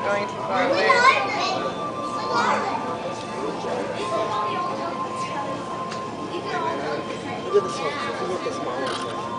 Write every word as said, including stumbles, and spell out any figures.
going too far away. Look at the small, look at the small ones.